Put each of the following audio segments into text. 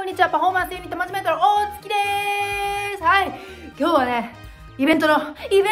こんにちは。パフォーマンスユニットマジメントの大月でーす。はい。今日はね、イベントのお知らせでー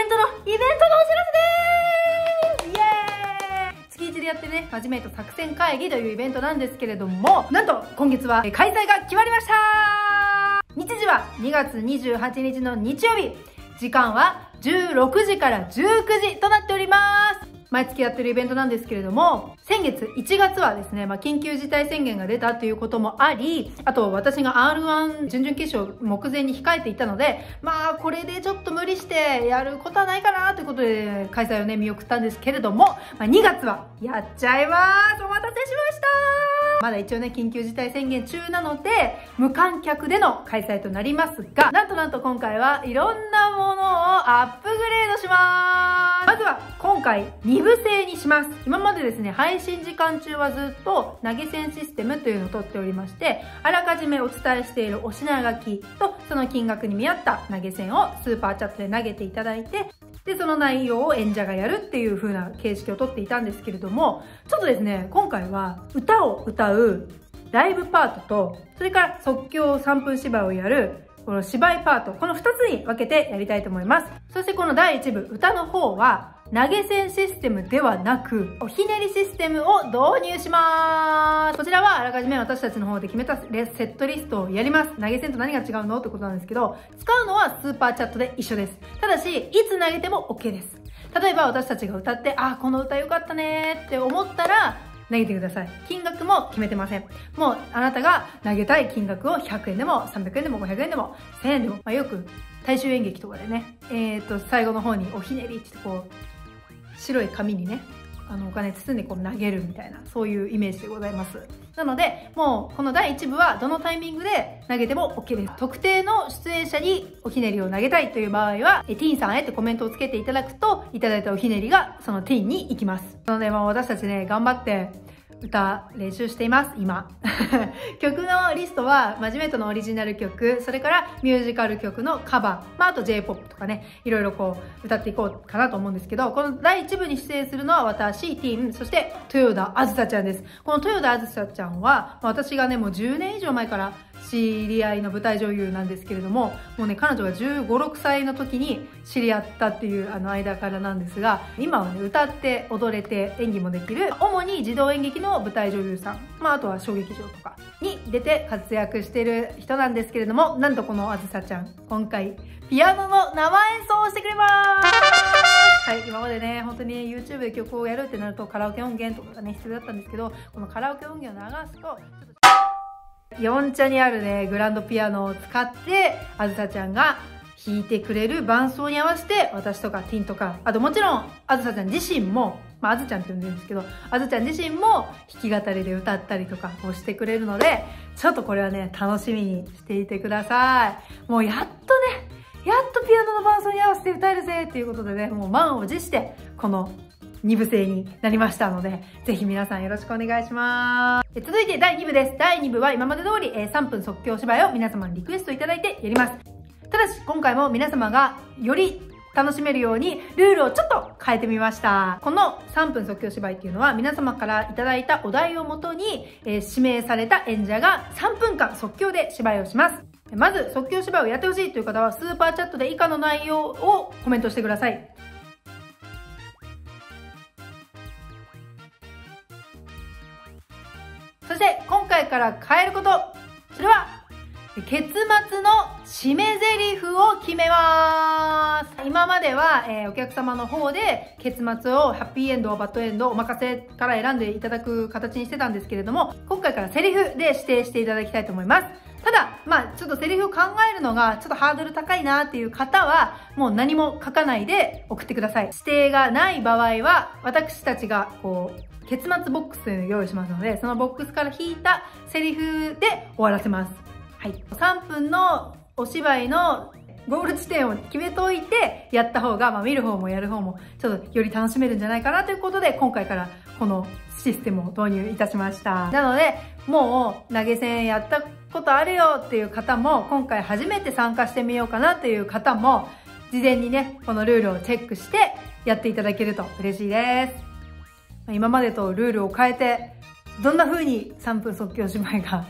す。イエーイ。月1でやってね、マジメント作戦会議というイベントなんですけれども、なんと今月は開催が決まりましたー。日時は2月28日の日曜日。時間は16時から19時となっております。毎月やってるイベントなんですけれども、先月1月はですね、緊急事態宣言が出たということもあり、あと私が R1 準々決勝目前に控えていたので、これでちょっと無理してやることはないかなということで開催をね、見送ったんですけれども、2月はやっちゃいます。お待たせしました。まだ一応ね、緊急事態宣言中なので、無観客での開催となりますが、なんと今回はいろんなものをアップグレードします。まずは今回2部制にします。今までですね、配信時間中はずっと投げ銭システムというのを取っておりまして、あらかじめお伝えしているお品書きとその金額に見合った投げ銭をスーパーチャットで投げていただいて、で、その内容を演者がやるっていう風な形式をとっていたんですけれども、ちょっとですね、今回は歌を歌うライブパートと、それから即興3分芝居をやるこの芝居パート、この2つに分けてやりたいと思います。そしてこの第1部、歌の方は投げ銭システムではなく、おひねりシステムを導入します。こちらはあらかじめ私たちの方で決めたセットリストをやります。投げ銭と何が違うのってことなんですけど、使うのはスーパーチャットで一緒です。ただし、いつ投げても OK です。例えば私たちが歌って、この歌良かったねーって思ったら、投げてください。金額も決めてません。もうあなたが投げたい金額を100円でも300円でも500円でも1000円でも、よく大衆演劇とかでね、最後の方におひねりってこう、白い紙にね、お金包んでこう投げるみたいな、そういうイメージでございます。なので、もうこの第1部はどのタイミングで投げても OK です。特定の出演者におひねりを投げたいという場合は、ティーンさんへってコメントをつけていただくと、いただいたおひねりがそのティーンに行きます。なので、私たちね、頑張って歌練習しています、今。曲のリストは、マジメントのオリジナル曲、それからミュージカル曲のカバー、あと J-POP とかね、いろいろこう、歌っていこうかなと思うんですけど、この第1部に出演するのは私、ティーン、そして豊田あずさちゃんです。この豊田あずさちゃんは、私がね、もう10年以上前から知り合いの舞台女優なんですけれども、もうね、彼女が15、6歳の時に知り合ったっていう間からなんですが、今はね、歌って踊れて演技もできる、主に児童演劇の舞台女優さん、あとは小劇場とかに出て活躍してる人なんですけれども、なんとこのあずさちゃん、今回、ピアノの生演奏をしてくれます。はい、今までね、本当に YouTube で曲をやるってなるとカラオケ音源とかがね、必要だったんですけど、このカラオケ音源を流すと、4茶にあるね、グランドピアノを使って、あずさちゃんが弾いてくれる伴奏に合わせて、私とかティンとか、あともちろん、あずさちゃん自身も、あずちゃんって呼んでるんですけど、あずちゃん自身も弾き語りで歌ったりとかをしてくれるので、ちょっとこれはね、楽しみにしていてください。もうやっとピアノの伴奏に合わせて歌えるぜっていうことでね、もう満を持して、この2部制になりましたので、ぜひ皆さんよろしくお願いします。続いて第2部です。第2部は今まで通り3分即興芝居を皆様にリクエストいただいてやります。ただし、今回も皆様がより楽しめるようにルールをちょっと変えてみました。この3分即興芝居っていうのは皆様からいただいたお題をもとに、指名された演者が3分間即興で芝居をします。まず即興芝居をやってほしいという方はスーパーチャットで以下の内容をコメントしてください。そして今回から変えること、それは結末の締め台詞を決めます。今までは、お客様の方で結末をハッピーエンド、バッドエンド、お任せから選んでいただく形にしてたんですけれども、今回からセリフで指定していただきたいと思います。ただ、ちょっとセリフを考えるのがちょっとハードル高いなっていう方は、もう何も書かないで送ってください。指定がない場合は、私たちがこう、結末ボックスというのを用意しますので、そのボックスから引いたセリフで終わらせます。はい。3分のお芝居のゴール地点を決めといてやった方が、見る方もやる方もちょっとより楽しめるんじゃないかなということで、今回からこのシステムを導入いたしました。なので、もう投げ銭やったことあるよっていう方も、今回初めて参加してみようかなっていう方も、事前にね、このルールをチェックしてやっていただけると嬉しいです。今までとルールを変えて、どんな風に3分即興芝居が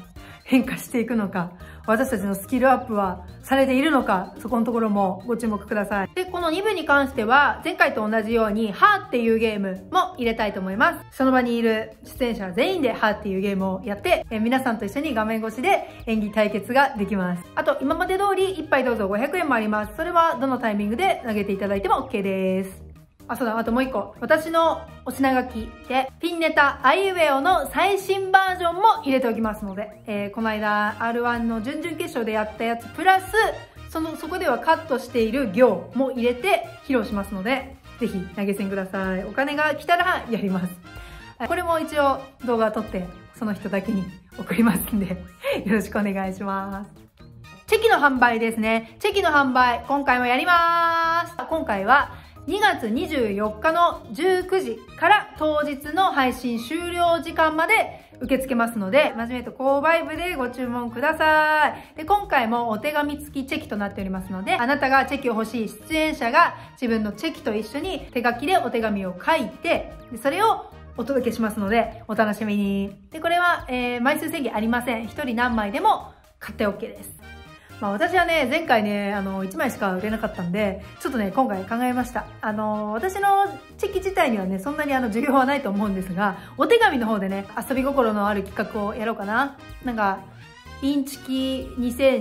変化していくのか、私たちのスキルアップはされているのか、そこのところもご注目ください。で、この2部に関しては、前回と同じように、はーっていうゲームも入れたいと思います。その場にいる出演者全員ではーっていうゲームをやって、皆さんと一緒に画面越しで演技対決ができます。あと、今まで通り1杯どうぞ500円もあります。それはどのタイミングで投げていただいても OK です。あ、そうだ、あともう一個。私のお品書きで、ピンネタ、あいうえおの最新バージョンも入れておきますので、この間 R1 の準々決勝でやったやつ、プラス、そこではカットしている行も入れて披露しますので、ぜひ投げ銭ください。お金が来たらやります。これも一応動画を撮って、その人だけに送りますんで、よろしくお願いします。チェキの販売ですね。チェキの販売、今回もやります。今回は、2月24日の19時から当日の配信終了時間まで受け付けますので、真面目と購買部でご注文ください。で、今回もお手紙付きチェキとなっておりますので、あなたがチェキを欲しい出演者が自分のチェキと一緒に手書きでお手紙を書いて、それをお届けしますので、お楽しみに。で、これは、枚数制限ありません。一人何枚でも買って OK です。まあ私はね、前回ね、1枚しか売れなかったんで、ちょっとね、今回考えました。私のチェキ自体にはね、そんなに需要はないと思うんですが、お手紙の方でね、遊び心のある企画をやろうかな。なんか、インチキ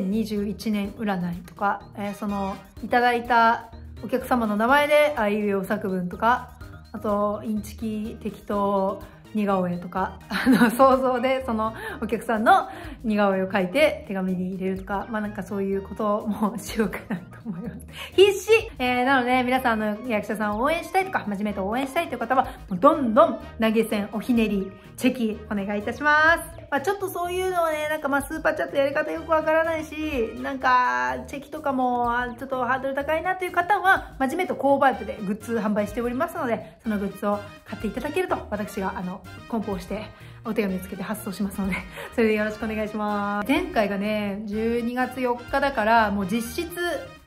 2021年占いとか、いただいたお客様の名前で、あいうえお作文とか、あと、インチキ適当、似顔絵とか、想像でそのお客さんの似顔絵を描いて手紙に入れるとか、まあなんかそういうこともしようかなと思います。必死なので皆さんの役者さんを応援したいとか、真面目と応援したいという方は、どんどん投げ銭、おひねり、チェキお願いいたします。まあちょっとそういうのをね、なんかまあスーパーチャットやり方よくわからないし、なんかチェキとかもちょっとハードル高いなという方は、真面目と購買部でグッズ販売しておりますので、そのグッズを買っていただけると、私が梱包してお手紙をつけて発送しますので、それでよろしくお願いします。前回がね、12月4日だから、もう実質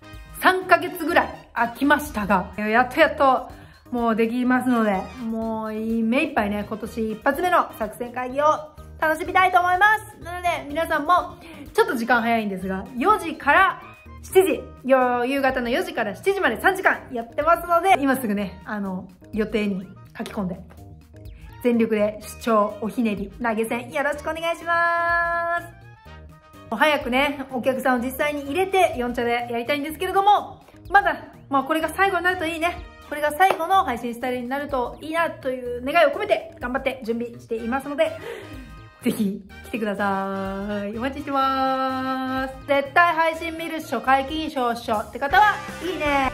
3ヶ月ぐらい空きましたが、やっともうできますので、もう目いっぱいね、今年一発目の作戦会議を楽しみたいと思います。なので、皆さんも、ちょっと時間早いんですが、4時から7時、夕方の4時から7時まで3時間やってますので、今すぐね、予定に書き込んで、全力で主張、おひねり、投げ銭、よろしくお願いします。早くね、お客さんを実際に入れて、4茶でやりたいんですけれども、まだ、まあこれが最後になるといいね。これが最後の配信スタイルになるといいなという願いを込めて、頑張って準備していますので、ぜひ来てください。お待ちしてまーす。絶対配信見るっしょ、解禁証っしょって方は、いいね。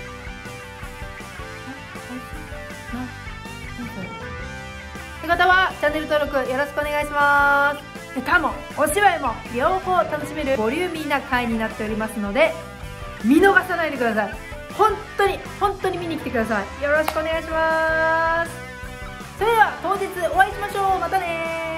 って方は、チャンネル登録よろしくお願いします。歌も、お芝居も、両方楽しめるボリューミーな回になっておりますので、見逃さないでください。本当に見に来てください。よろしくお願いします。それでは、当日お会いしましょう。またねー。